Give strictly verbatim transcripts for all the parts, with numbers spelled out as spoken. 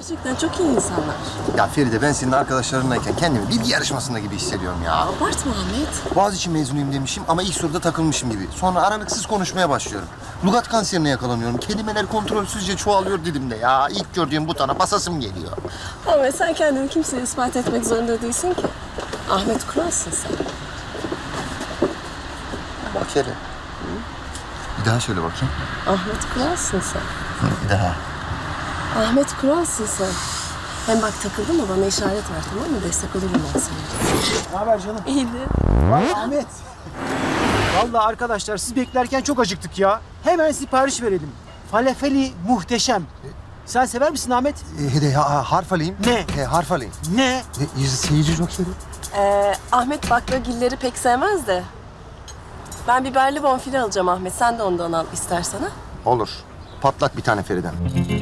Gerçekten çok iyi insanlar. Ya Feride, ben senin arkadaşlarınlayken kendimi bilgi yarışmasında gibi hissediyorum ya. Abartma Ahmet. Boğaziçi mezunuyum demişim ama ilk soruda takılmışım gibi. Sonra aralıksız konuşmaya başlıyorum. Lugat kanserine yakalanıyorum. Kelimeler kontrolsüzce çoğalıyor dilimde ya. İlk gördüğüm butona basasım geliyor. Ahmet, sen kendini kimseye ispat etmek zorunda değilsin ki. Ahmet Kural'sın sen. Bak hele. Bir daha söyle bakayım. Ahmet Kural'sın sen. Bir daha. Ahmet Kural'sın sen. Hem bak, takıldın mı bana işaret ver, tamam mı? Destek olurum ben sana. Ne haber canım? İyidir. Vay Ahmet. Vallahi arkadaşlar siz beklerken çok acıktık ya. Hemen sipariş verelim. Falafeli muhteşem. Sen sever misin Ahmet? E, hadi ha, harf alayım. Ne? E, harf alayım. Ne? E, seyirci jokeri. Ee, Ahmet baklagilleri pek sevmez de. Ben biberli bonfile alacağım Ahmet. Sen de ondan al istersen ha. Olur. Patlat bir tane Feriden.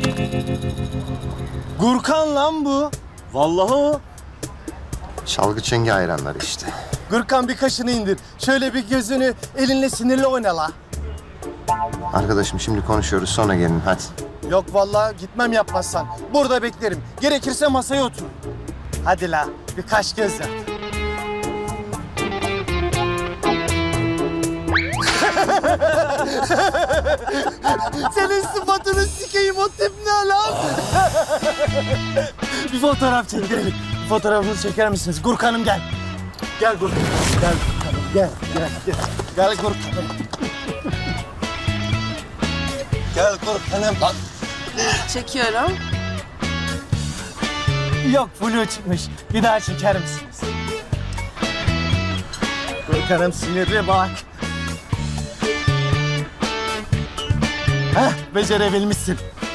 Gürkan lan bu. Vallahi o. Çalgı çengi hayranları işte. Gürkan, bir kaşını indir. Şöyle bir gözünü elinle sinirli oyna la. Arkadaşım şimdi konuşuyoruz, sonra gelin hadi. Yok vallahi gitmem yapmazsan. Burada beklerim. Gerekirse masaya otur. Hadi la, bir kaş göz yap. Senin sıfatını sikeyim, o tip ne lan? Bir fotoğraf çekelim. Bir fotoğrafınızı çeker misiniz? Gürkan'ım gel. Gel Gürkan. Gel Gürkan'ım. Gel, gel, gel. Gel Gürkan'ım. Gel Gürkan'ım. Lan. Çekiyorum. Yok, flu çıkmış. Bir daha çeker misiniz? Gürkan'ım sinirli bak. Heh, becerebilmişsin.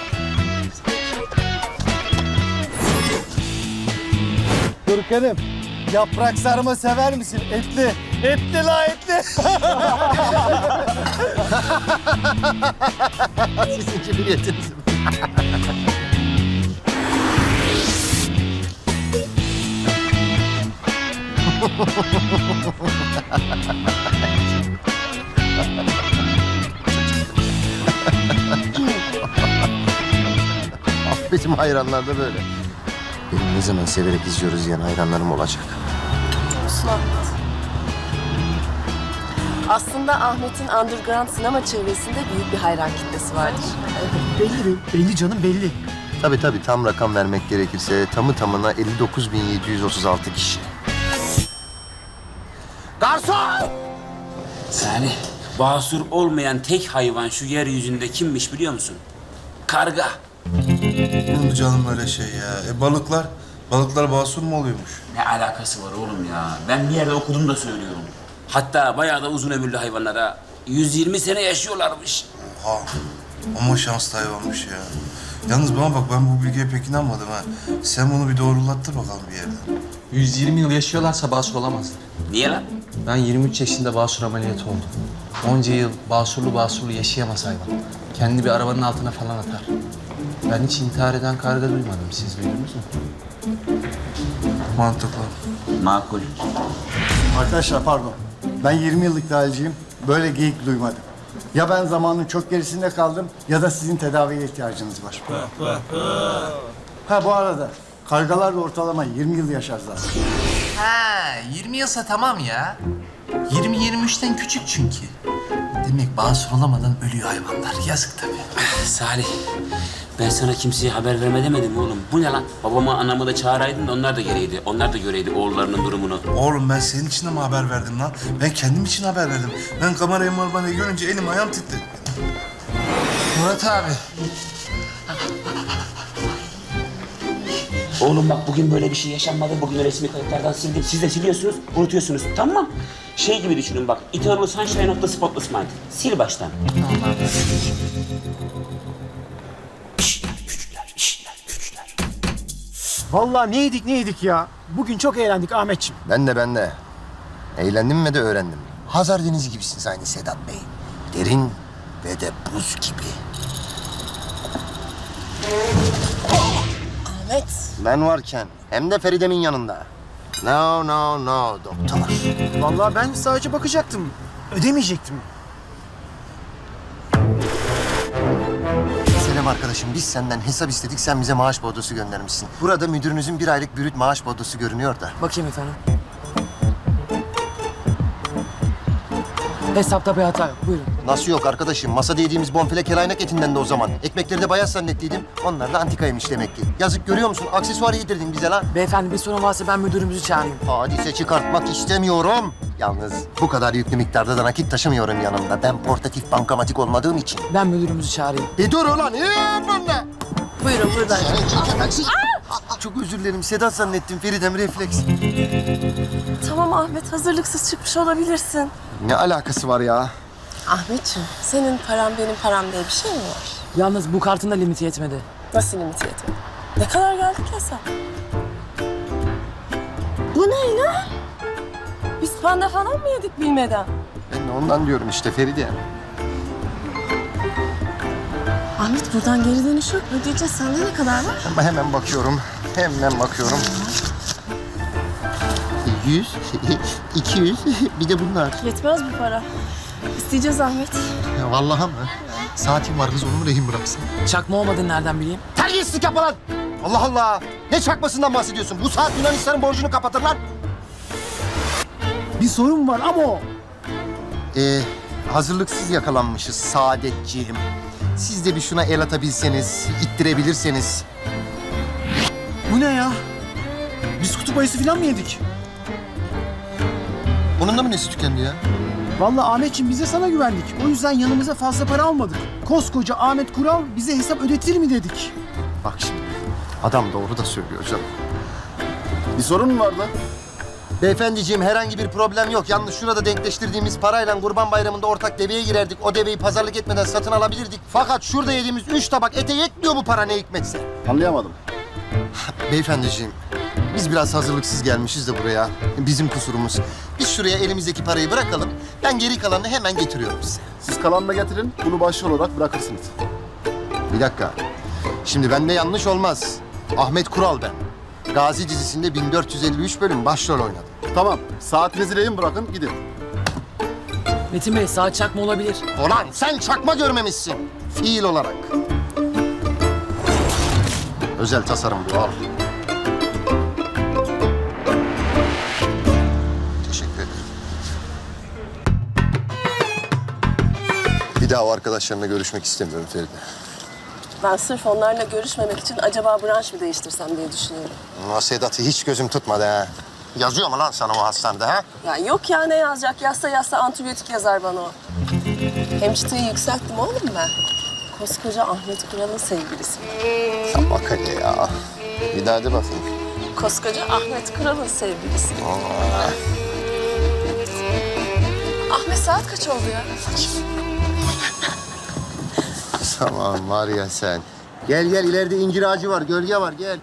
Gürkan'ım, yaprak sarma sever misin? Etli. Etli la, etli. Sizin cibiliyetiniz. Bizim hayranlar da böyle. Benim ne zaman severek izliyoruz diyen hayranlarım olacak. Olsun Ahmet. Aslında Ahmet'in underground sinema çevresinde büyük bir hayran kitlesi vardır. Belli, belli canım belli. Tabii tabii, tam rakam vermek gerekirse tamı tamına elli dokuz bin yedi yüz otuz altı kişi. Garson! Salih, basur olmayan tek hayvan şu yeryüzünde kimmiş biliyor musun? Karga. Olur mu canım öyle şey ya? E balıklar, balıklar basur mu oluyormuş? Ne alakası var oğlum ya? Ben bir yerde okudum da söylüyorum. Hatta bayağı da uzun ömürlü hayvanlara yüz yirmi sene yaşıyorlarmış. Oha, ama şanslı hayvanmış ya. Yalnız bana bak, ben bu bilgiye pek inanmadım ha. Sen bunu bir doğrulattır bakalım bir yerden. yüz yirmi yıl yaşıyorlarsa basur olamazlar. Niye lan? Ben yirmi üç yaşında basur ameliyatı oldum. Onca yıl basurlu basurlu yaşayamaz hayvan. Kendi bir arabanın altına falan atar. Ben hiç intihar eden karga duymadım. Siz duydunuz mu? Mantıklı. Makul. Arkadaşlar pardon. Ben yirmi yıllık dahilciyim. Böyle geyik duymadım. Ya ben zamanın çok gerisinde kaldım ya da sizin tedaviye ihtiyacınız var. Ha bu arada kargalar da ortalama yirmi yıl yaşar zaten. Ha, yirmi yılsa tamam ya. yirmi yirmi üçten küçük çünkü. Demek basur olamadan ölüyor hayvanlar. Yazık tabii. Salih, ben sana kimseye haber verme demedim mi oğlum? Bu ne lan? Babamı, anamı da çağıraydın da onlar da geleydi. Onlar da göreydi oğullarının durumunu. Oğlum ben senin için de mi haber verdim lan? Ben kendim için haber verdim. Ben kamerayı marbanayı görünce elim ayağım titredi. Murat abi. Oğlum bak, bugün böyle bir şey yaşanmadı. Bugün resmi kayıtlardan sildim. Siz de siliyorsunuz, unutuyorsunuz. Tamam. Şey gibi düşünün bak. Eternal Sunshine of the Spotless Mind. Sil baştan. Tamam. Vallahi ne yedik ne yedik ya. Bugün çok eğlendik Ahmetciğim. Ben de ben de. Eğlendim ve de öğrendim. Hazar Denizi gibisiniz aynı Sedat Bey. Derin ve de buz gibi. Ahmet. Ben varken hem de Feride'min yanında. No, no, no doktor. Vallahi ben sadece bakacaktım. Ödemeyecektim. Selam Kerem arkadaşım, biz senden hesap istedik, sen bize maaş bordosu göndermişsin. Burada müdürünüzün bir aylık brüt maaş bordosu görünüyor da. Bakayım efendim. Hesapta bir hata yok. Buyurun. Nasıl yok arkadaşım? Masada yediğimiz bonfile kelaynak etinden de o zaman. Ekmekleri de bayat zannettiydim. Onlar da antikaymış demek ki. Yazık, görüyor musun? Aksesuar yedirdin bize lan. Beyefendi bir sorun varsa ben müdürümüzü çağırayım. Hadise çıkartmak istemiyorum. Yalnız bu kadar yüklü miktarda da nakit taşımıyorum yanımda. Ben portatif bankamatik olmadığım için. Ben müdürümüzü çağırayım. Bir dur ulan. Ee, bana. Buyurun buradan. Çok özür dilerim. Sedat zannettim. Feridem refleks. Tamam Ahmet, hazırlıksız çıkmış olabilirsin. Ne alakası var ya? Ahmetciğim, senin param benim param diye bir şey mi var? Yalnız bu kartın da limiti yetmedi. Nasıl limiti yetmedi? Ne kadar geldik hesap? Bu ne lan? Biz panda falan mı yedik bilmeden? Ben de ondan diyorum işte Feride. Ahmet, buradan geri dönüş yok. Ödeyeceğiz. Sende ne kadar var? Ama hemen bakıyorum. Hemen bakıyorum. Yüz, iki yüz, bir de bunlar. Yetmez bu para. İsteyeceğiz Ahmet. Ya vallahi mı? Saatim var kız, onu mu rehin bıraksın? Çakma olmadığını nereden bileyim? Terbiyesizlik yapma lan! Allah Allah! Ne çakmasından bahsediyorsun? Bu saat Yunanistan'ın borcunu kapatır lan. Bir sorun var ama o. Ee, hazırlıksız yakalanmışız Saadetciğim. Siz de bir şuna el atabilseniz, ittirebilirseniz. Bu ne ya? Biz kutup ayısı falan mı yedik? Bunun da mı nesi tükendi ya? Vallahi Ahmetciğim, biz de sana güvendik. O yüzden yanımıza fazla para almadık. Koskoca Ahmet Kural bize hesap ödetir mi dedik. Bak şimdi, adam doğru da söylüyor canım. Bir sorun mu vardı? Beyefendiciğim, herhangi bir problem yok. Yalnız şurada denkleştirdiğimiz parayla Kurban Bayramı'nda ortak deveye girerdik. O deveyi pazarlık etmeden satın alabilirdik. Fakat şurada yediğimiz üç tabak ete yetmiyor bu para ne hikmetse. Anlayamadım. Beyefendiciğim, biz biraz hazırlıksız gelmişiz de buraya. Bizim kusurumuz. Biz şuraya elimizdeki parayı bırakalım. Ben geri kalanını hemen getiriyorum size. Siz kalanını da getirin, bunu başrol olarak bırakırsınız. Bir dakika. Şimdi bende yanlış olmaz. Ahmet Kural ben. Gazi dizisinde bin dört yüz elli üç bölüm başrol oynadım. Tamam, saatinizi rehin bırakın, gidin. Metin Bey, saat çakma olabilir. Ulan sen çakma görmemişsin. Fiil olarak. Özel tasarım bu, al. Teşekkür ederim. Bir daha o arkadaşlarımla görüşmek istemiyorum Feride. Ben sırf onlarla görüşmemek için acaba branş mı değiştirsem diye düşünüyorum. Ama Sedat'ı hiç gözüm tutmadı ha. Yazıyor mu lan sana o hastanede ha? Ya yok ya, ne yazacak? Yazsa yazsa antibiyotik yazar bana o. Hem çıtayı yükselttim oğlum ben. Koskoca Ahmet Kural'ın sevgilisi. Sen bak hele ya. Bir daha de bakayım. Koskoca Ahmet Kural'ın sevgilisi. Aa. Ahmet, saat kaç oldu ya? Tamam var ya sen. Gel gel, ileride incir ağacı var, gölge var, gel.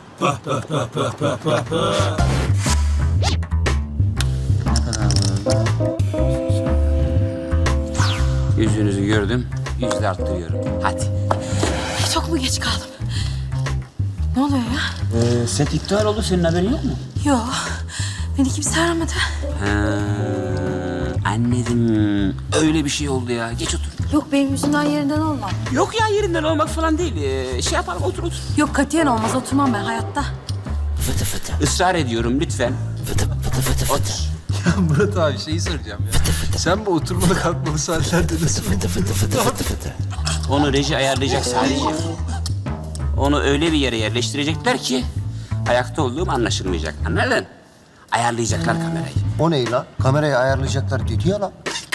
Yüzünüzü gördüm, yüzde arttırıyorum. Hadi. Çok mu geç kaldım? Ne oluyor ya? Ee, set iptal oldu, senin haberin yok mu? Yok. Beni kimse aramadı. Ha, anladım. Öyle bir şey oldu ya. Geç otur. Yok, benim yüzümden yerinden olmam. Yok ya, yerinden olmak falan değil. Ee, şey yapalım, otur otur. Yok, katiyen olmaz. Oturmam ben hayatta. Fıtı fıtı. Israr ediyorum lütfen. Fıtı fıtı fıtı fıtı. Otur. Ya Murat abi, şeyi soracağım ya. Fıtı fıtı. Sen bu oturmalı kalkmalı saatlerde nasıl... Fıtı fıtı fıtı fıtı fıtı. Onu reji ayarlayacak sadece. Onu öyle bir yere yerleştirecekler ki ayakta olduğum anlaşılmayacak. Anladın? Ayarlayacaklar kamerayı. O ne lan? Kamerayı ayarlayacaklar dedi ya lan.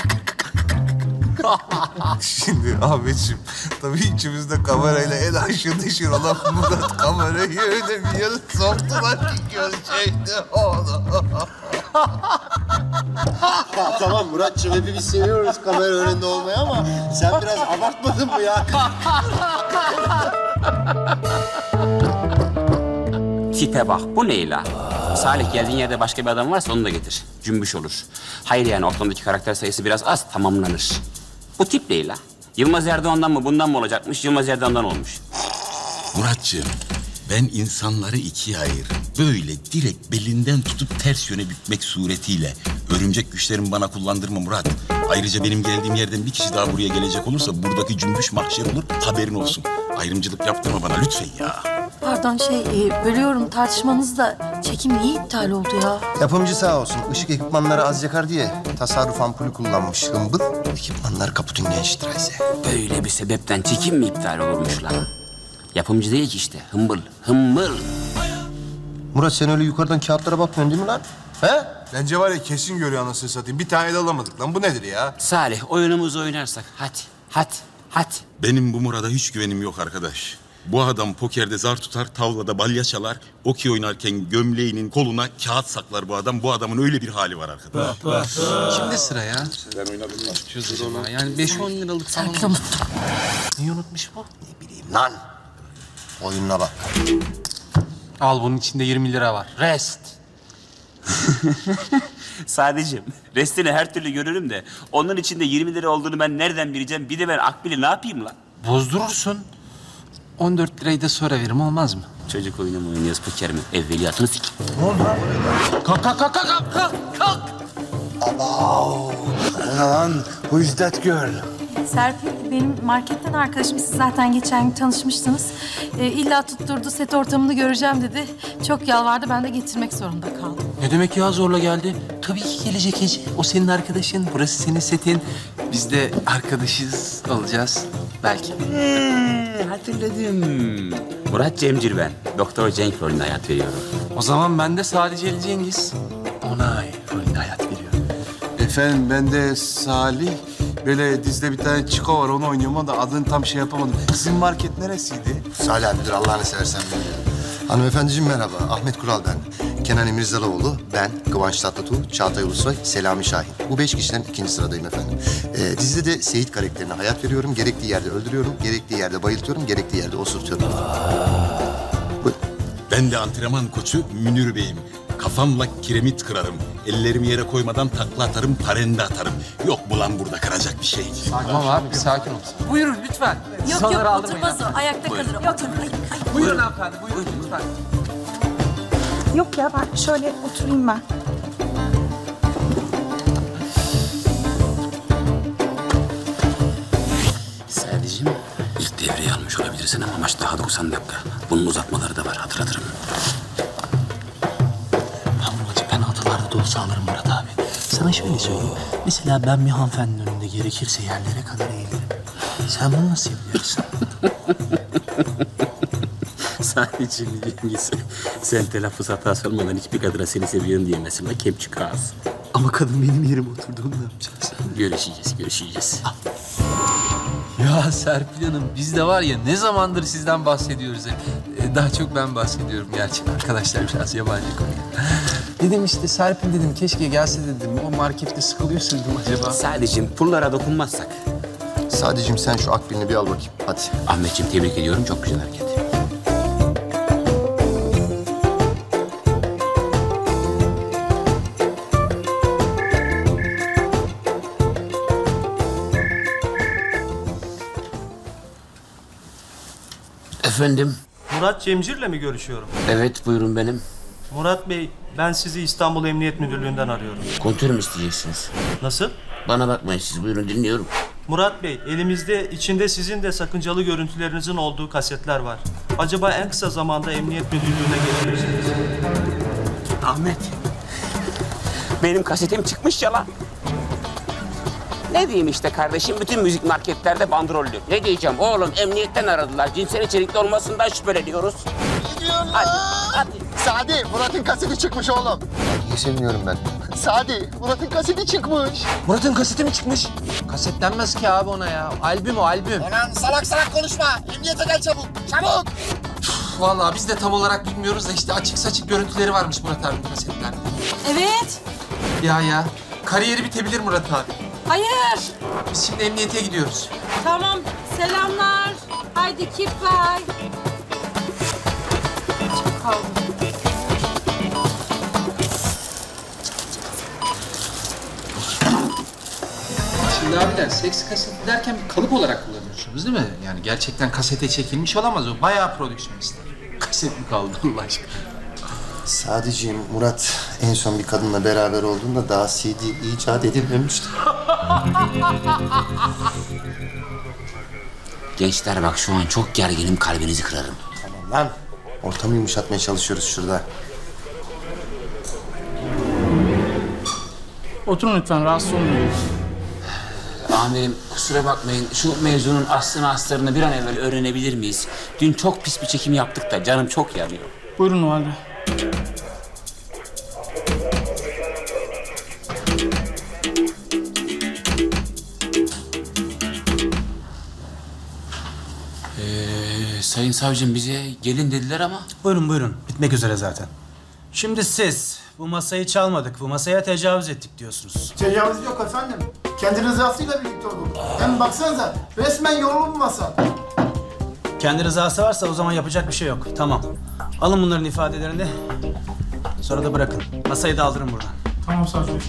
Şimdi Ahmetciğim, tabii içimizde kamerayla en aşırı neşir olan Murat kamerayı öyle bir yere soktular ki görecekti onu. Tamam Muratçığım, hepimiz seviyoruz kamera önünde olmayı ama sen biraz abartmadın mı ya? Tipe bak, bu ne la? Salih, geldiğin yerde başka bir adam varsa onu da getir. Cümbüş olur. Hayır yani, ortamdaki karakter sayısı biraz az, tamamlanır. Bu tip ne la? Yılmaz Erdoğan'dan mı bundan mı olacakmış? Yılmaz Erdoğan'dan olmuş. Muratcığım, ben insanları ikiye ayırırım. Böyle direkt belinden tutup ters yöne bükmek suretiyle. Örümcek güçlerimi bana kullandırma Murat. Ayrıca benim geldiğim yerden bir kişi daha buraya gelecek olursa buradaki cümbüş mahşer olur, haberin olsun. Ayrımcılık yaptırma bana lütfen ya. Pardon şey e, bölüyorum tartışmanızı da çekim niye iptal oldu ya? Yapımcı sağ olsun. Işık ekipmanları az yakar diye tasarruf ampulü kullanmış. Hımbıl. Ekipmanlar kaputun gençtirayse. Böyle bir sebepten çekim mi iptal olurmuş lan? Yapımcı değil ki işte. Hımbıl. Hımbıl. Murat sen öyle yukarıdan kağıtlara bakmıyorsun değil mi lan? He? Bence var ya kesin görüyor anasını satayım. Bir tane de alamadık lan. Bu nedir ya? Salih oyunumuzu oynarsak hadi. Hadi. Hadi. Benim bu Murat'a hiç güvenim yok arkadaş. Bu adam pokerde zar tutar, tavlada balya çalar. Okey oynarken gömleğinin koluna kağıt saklar bu adam. Bu adamın öyle bir hali var arkadaş. Kimde sıra ya? Ben oynadım lan. Çöz acaba. Yani beş on liralık falan. Serpil unuttum. Niye unutmuş bu? Ne bileyim lan. Oyununa bak. Al bunun içinde yirmi lira var. Rest. Sadece restini her türlü görürüm de onun içinde yirmi lira olduğunu ben nereden bileceğim? Bir de ben Akbil'i ne yapayım lan? Bozdurursun. on dört lirayı da sonra veririm olmaz mı? Çocuk oyunu mu oynuyoruz poker mi? Evveliyatını sik. Kalk kalk kalk kalk kalk kalk. Lan, who is that girl? Serpil benim marketten arkadaşım. Siz zaten geçen gün tanışmıştınız. E, illa tutturdu set ortamını göreceğim dedi. Çok yalvardı ben de getirmek zorunda kaldım. Ne demek ya zorla geldi? Tabii ki gelecek Ece. O senin arkadaşın, burası senin setin. Biz de arkadaşız olacağız belki. Ee, hatırladım. Murat Cemcir ben. Doktor Cenk rolünde hayat veriyorum. O zaman ben de sadece Ali Cengiz. Onay rolünde hayat veriyorum. Efendim ben de Salih. Böyle dizide bir tane Çiko var onu oynuyorum ama da adını tam şey yapamadım. Sizin market neresiydi? Salih abidir Allah'ını seversen bilmiyorum. Hanımefendiciğim merhaba. Ahmet Kural ben. Kenan Emirzaloğlu, ben, Kıvanç Tatlıtuğ, Çağatay Ulusoy, Selami Şahin. Bu beş kişiden ikinci sıradayım efendim. Ee, dizide de Seyit karakterine hayat veriyorum. Gerektiği yerde öldürüyorum, gerektiği yerde bayıltıyorum, gerektiği yerde osurtuyorum. Buyurun. Ben de antrenman koçu Münir Bey'im. Kafamla kiremit kırarım. Ellerimi yere koymadan takla atarım, parende atarım. Yok bu lan burada kıracak bir şey. Tamam abi bir sakin ol. Buyurun lütfen. Yok Sonları yok aldırmayın. oturmaz o. Ayakta kalır. Otur. Ay, ay. Buyurun hanımefendi buyurun lütfen. Yok ya ben şöyle oturayım ben. Sadece ilk devreyi almış olabilirsin ama maç daha doksan dakika. Bunun uzatmaları da var hatırlatırım. Ben hatalarda da olsa alırım Murat abi. Sana şöyle söyleyeyim. Mesela ben bir hanımefendinin önünde gerekirse yerlere kadar eğilirim. Sen bunu nasıl yapıyorsun? Sadece Cengiz. Sen telaffuz hatası olmadan hiçbir kadına seni seviyorum diyemezsin. Bak kepçük ağız. Ama kadın benim yerim oturduğunu ne yapacağız? Görüşeceğiz, görüşeceğiz. Ya Serpil Hanım biz de var ya ne zamandır sizden bahsediyoruz hep. Ee, daha çok ben bahsediyorum gerçi. Arkadaşlar biraz yabancı konu. Dedim işte Serpil dedim keşke gelse dedim. O markette sıkılıyorsun dedim acaba. Sadece pullara dokunmazsak. Sadece sen şu Akbil'ini bir al bakayım. Hadi. Ahmetciğim tebrik ediyorum. Çok güzel hareket. Efendim? Murat Cemcir'le mi görüşüyorum? Evet buyurun benim. Murat Bey, ben sizi İstanbul Emniyet Müdürlüğü'nden arıyorum. Kontör mü isteyeceksiniz? Nasıl? Bana bakmayın siz buyurun dinliyorum. Murat Bey, elimizde içinde sizin de sakıncalı görüntülerinizin olduğu kasetler var. Acaba en kısa zamanda Emniyet Müdürlüğü'ne gelir misiniz? Ahmet. Benim kasetim çıkmış ya lan. Ne diyeyim işte kardeşim, bütün müzik marketlerde bandrollü. Ne diyeceğim oğlum, emniyetten aradılar. Cinsel içerikli olmasından şüpheleniyoruz. Ne diyorsun Hadi, hadi. Sadi, Murat'ın kaseti çıkmış oğlum. Niye seviniyorum ben? Sadi, Murat'ın kaseti çıkmış. Murat'ın kaseti mi çıkmış? Kasetlenmez ki abi ona ya. Albüm o albüm. Ulan salak salak konuşma. Emniyete gel çabuk, çabuk. Üf, vallahi biz de tam olarak bilmiyoruz da işte açık saçık görüntüleri varmış Murat abinin kasetlerde. Evet. Ya ya. Kariyeri bitebilir Murat abi. Hayır. Biz şimdi emniyete gidiyoruz. Tamam. Selamlar. Haydi keep bye. Çok kaldım. Şimdi abiler seks kaseti derken bir kalıp olarak kullanıyorsunuz değil mi? Yani gerçekten kasete çekilmiş olamaz o. Bayağı prodüksiyon ister. Kaset mi kaldı Allah aşkına? Sadece Murat en son bir kadınla beraber olduğunda daha C D icat edilmemişti. Gençler bak şu an çok gerginim, kalbinizi kırarım. Tamam lan. Ortamı yumuşatmaya çalışıyoruz şurada. Oturun lütfen, rahatsız olmayın. Amirim kusura bakmayın, şu mevzunun aslını aslarını bir an evvel öğrenebilir miyiz? Dün çok pis bir çekim yaptık da canım çok yanıyor. Buyurun o halde. Ee, sayın savcım bize gelin dediler ama. Buyurun buyurun. Bitmek üzere zaten. Şimdi siz bu masayı çalmadık, bu masaya tecavüz ettik diyorsunuz. Tecavüz yok efendim. Kendi rızasıyla birlikte oldu. Hem baksanıza resmen yorulun bu masa. Kendi rızası varsa o zaman yapacak bir şey yok. Tamam. Alın bunların ifadelerini. Sonra da bırakın. Masayı da aldırın buradan. Tamam savcı bey.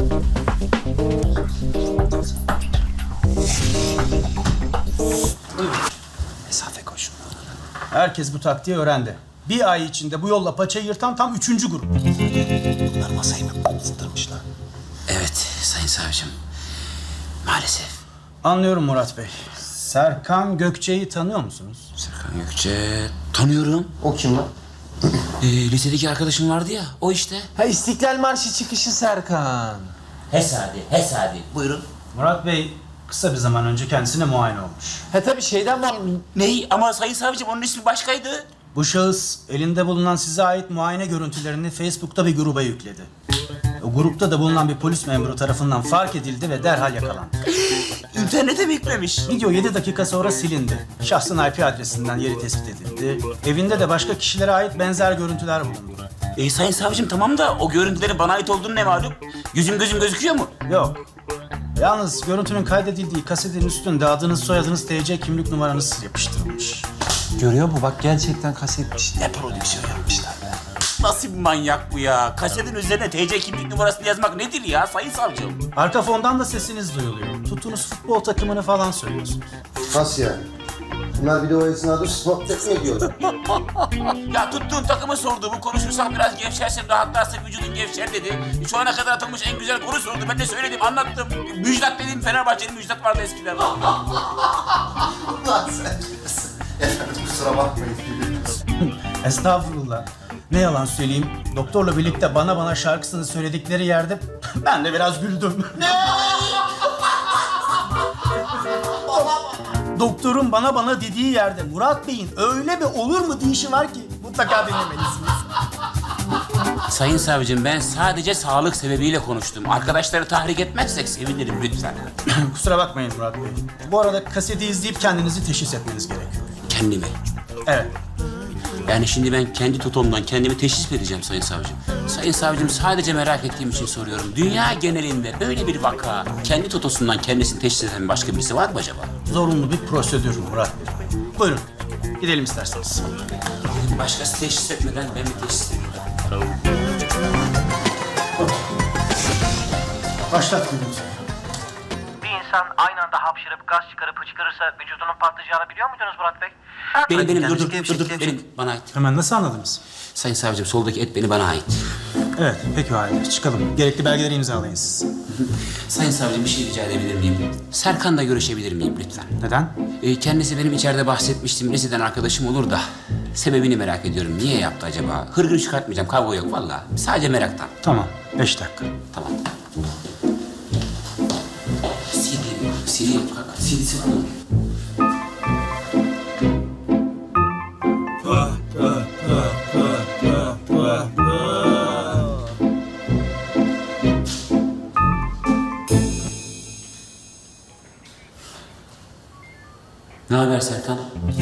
Mesafe koşun. Herkes bu taktiği öğrendi. Bir ay içinde bu yolla paçayı yırtan tam üçüncü grup. Bunlar masayı mı ısıtırmışlar? Evet sayın savcım. Maalesef. Anlıyorum Murat Bey. Serkan Gökçe'yi tanıyor musunuz? Serkan Gökçe tanıyorum. O kim lan? Ee, lisedeki arkadaşım vardı ya, o işte. Ha İstiklal Marşı çıkışı Serkan. Hesadi, hesadi. Buyurun. Murat Bey kısa bir zaman önce kendisine muayene olmuş. Ha tabii şeyden var. Ney? Ama sayın savcım onun ismi başkaydı. Bu şahıs elinde bulunan size ait muayene görüntülerini Facebook'ta bir gruba yükledi. O grupta da bulunan bir polis memuru tarafından fark edildi ve derhal yakalandı. İnternete mi yüklemiş? Video yedi dakika sonra silindi. Şahsın I P adresinden yeri tespit edildi. Evinde de başka kişilere ait benzer görüntüler bulundu. E, sayın savcım tamam da o görüntülerin bana ait olduğunu ne malum? Yüzüm gözüm gözüküyor mu? Yok. Yalnız görüntünün kaydedildiği kasetin üstünde adınız, soyadınız, T C kimlik numaranız yapıştırılmış. Görüyor mu? Bak gerçekten kasetmiş. Ne prodüksiyon yapmışlar be. Nasıl bir manyak bu ya? Kasetin üzerine T C kimlik numarasını yazmak nedir ya sayın savcım? Arka fondan da sesiniz duyuluyor. Tuttuğunuz futbol takımını falan söylüyorsunuz. Nasıl yani? Bunlar bir de o esnada sohbet mi ediyorlar? Ya tuttuğun takımı sordu. Bu konuşursak biraz gevşersin, rahatlarsın, vücudun gevşer dedi. Şu ana kadar atılmış en güzel konu sordu. Ben de söyledim, anlattım. Müjdat dediğim Fenerbahçe'nin Müjdat vardı eskiden. Lan sen efendim kusura bakmayın. Estağfurullah. Ne yalan söyleyeyim, doktorla birlikte bana bana şarkısını söyledikleri yerde ben de biraz güldüm. Doktorun bana bana dediği yerde Murat Bey'in öyle mi olur mu deyişi var ki mutlaka dinlemelisiniz. Sayın savcım ben sadece sağlık sebebiyle konuştum. Arkadaşları tahrik etmezsek sevinirim lütfen. Kusura bakmayın Murat Bey. Bu arada kaseti izleyip kendinizi teşhis etmeniz gerekiyor. Kendimi. Evet. Yani şimdi ben kendi tutumdan kendimi teşhis mi edeceğim sayın savcım? Sayın savcım sadece merak ettiğim için soruyorum. Dünya genelinde böyle bir vaka kendi totosundan kendisini teşhis eden başka birisi var mı acaba? Zorunlu bir prosedür Murat Bey. Buyurun gidelim isterseniz. Başkası teşhis etmeden ben bir teşhis edeyim. Başlat gülümse. Bir insan aynı anda hapşırıp gaz çıkarıp hıçkırırsa vücudunun patlayacağını biliyor muydunuz Murat Bey? Benim, benim, dur, dur, Gevşek, dur, dur, gevşek. benim, bana ait. Hemen nasıl anladınız? Sayın savcım, soldaki et beni bana ait. Evet, peki o halde. Çıkalım. Gerekli belgeleri imzalayın siz. Sayın savcım, bir şey rica edebilir miyim? Serkan'la görüşebilir miyim lütfen? Neden? Ee, kendisi benim içeride bahsetmiştim, liseden arkadaşım olur da... sebebini merak ediyorum. Niye yaptı acaba? Hırgür çıkartmayacağım, kavga yok vallahi. Sadece meraktan. Tamam, beş dakika. Tamam. C D, C D, C D'si var mı? Ne haber Serkan?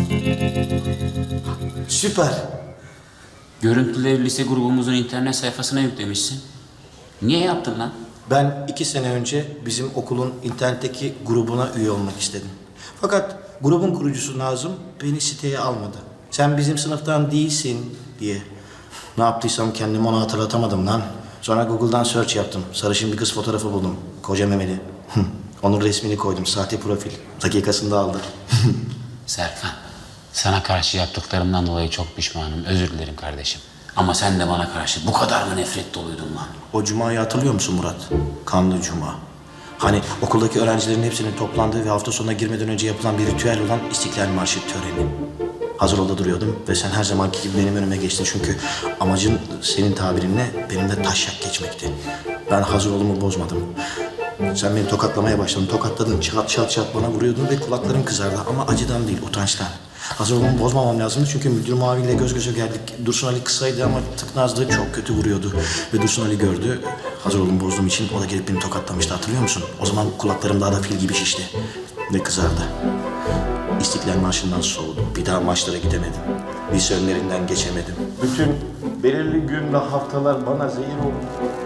Süper. Görüntüleri lise grubumuzun internet sayfasına yüklemişsin. Niye yaptın lan? Ben iki sene önce bizim okulun internetteki grubuna üye olmak istedim. Fakat grubun kurucusu Nazım beni siteye almadı. Sen bizim sınıftan değilsin diye. Ne yaptıysam kendimi ona hatırlatamadım lan. Sonra Google'dan search yaptım. Sarışın bir kız fotoğrafı buldum. Koca memeli. Onun resmini koydum. Sahte profil. Dakikasında aldı. Serkan, sana karşı yaptıklarımdan dolayı çok pişmanım. Özür dilerim kardeşim. Ama sen de bana karşı bu kadar mı nefret doluydun lan? O cumayı hatırlıyor musun Murat? Kanlı cuma. Hani okuldaki öğrencilerin hepsinin toplandığı ve hafta sonuna girmeden önce yapılan bir ritüel olan İstiklal Marşı töreni. Hazır olda duruyordum ve sen her zamanki gibi benim önüme geçtin. Çünkü amacın senin tabirinle benimle taşak geçmekti. Ben hazır olumu bozmadım. Sen beni tokatlamaya başladın. Tokatladın, çat çat çat bana vuruyordun ve kulaklarım kızardı. Ama acıdan değil, utançtan. Hazır olumu bozmamam lazımdı çünkü müdür muavinle göz göze geldik. Dursun Ali kısaydı ama tıknazdı, çok kötü vuruyordu. Ve Dursun Ali gördü, hazır olumu bozduğum için o da gelip beni tokatlamıştı, hatırlıyor musun? O zaman kulaklarım daha da fil gibi şişti ve kızardı. İstiklal Marşı'ndan soğudum. Bir daha maçlara gidemedim. Lise önlerinden geçemedim. Bütün belirli gün ve haftalar bana zehir oldu.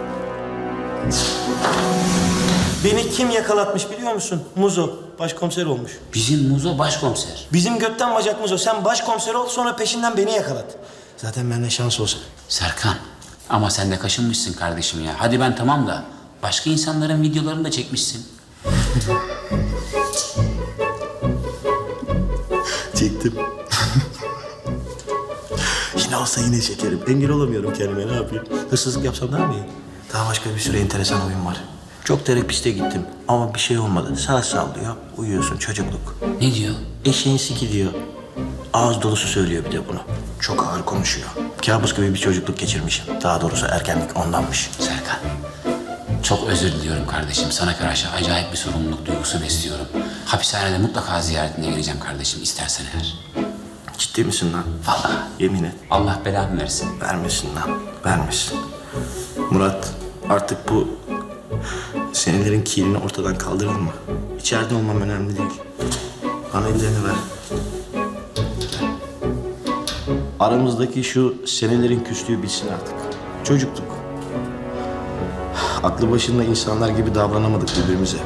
Beni kim yakalatmış biliyor musun? Muzo. Başkomiser olmuş. Bizim Muzo başkomiser. Bizim götten bacak Muzo. Sen başkomiser ol, sonra peşinden beni yakalat. Zaten bende şans olsa. Serkan, ama sen de kaşınmışsın kardeşim ya. Hadi ben tamam da başka insanların videolarını da çekmişsin. Çektim. Yine olsa yine çekerim. Engel olamıyorum kendime, ne yapayım? Hırsızlık yapsam daha mı iyi? Daha başka bir sürü enteresan oyun var. Çok terapiste gittim ama bir şey olmadı. Sağ sallıyor, uyuyorsun, çocukluk. Ne diyor? Eşeğin siki diyor. Ağız dolusu söylüyor bir de bunu. Çok ağır konuşuyor. Kabus gibi bir çocukluk geçirmişim. Daha doğrusu ergenlik ondanmış. Serkan, çok özür diliyorum kardeşim. Sana karşı acayip bir sorumluluk duygusu besliyorum. Hapishanede mutlaka ziyaretine geleceğim kardeşim, istersen eğer. Ciddi misin lan? Vallahi. Yemin et. Allah belamı versin. Vermesin lan, vermesin. Murat, artık bu senelerin kinini ortadan kaldıralım mı? İçeride olmam önemli değil. Bana ellerini ver. Aramızdaki şu senelerin küslüğü bitsin artık. Çocuktuk. Aklı başında insanlar gibi davranamadık birbirimize.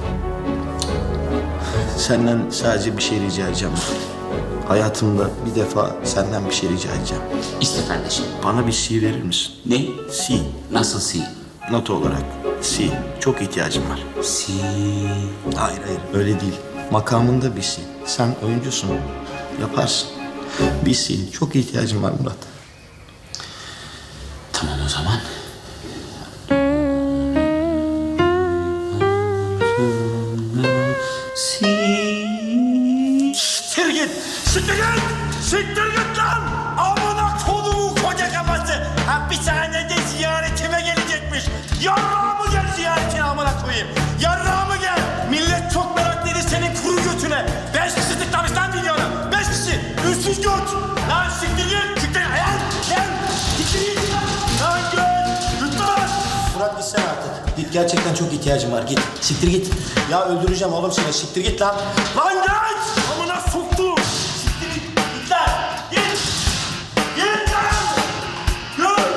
Senden sadece bir şey rica edeceğim. Hayatımda bir defa senden bir şey rica edeceğim. İste kardeşim. Bana bir C verir misin? Ne? C. Nasıl C? Not olarak. C. Çok ihtiyacım var. C. Hayır hayır öyle değil. Makamında bir C. Sen oyuncusun. Yaparsın. Bir C. Çok ihtiyacım var Murat. Tamam o zaman. Siktir git! Siktir git! Siktir git lan! Amına kodumun koca kafası! Hapishanede ziyaretime gelecekmiş. Yarrağımı gel ziyaretine amına koyayım. Yarrağımı gel! Millet çok meraklıydı senin kuru götüne. Beş kişi tıklamış lan videonu. Beş kişi! Üstsüz göt! Lan siktir git! Siktir git! Lan! Lan! Siktir git! Lan git! Lütfen! Murat gitsene artık. Git, gerçekten çok ihtiyacım var. Git. Siktir git. Ya öldüreceğim oğlum seni. Siktir git lan. Lan git! Amına soktum. Siktir git. Git lan. Git. Git lan. Git.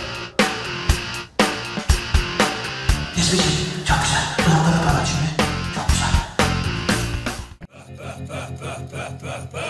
Nesbeci. Çok güzel. Dolapları kapat şimdi. Çok güzel.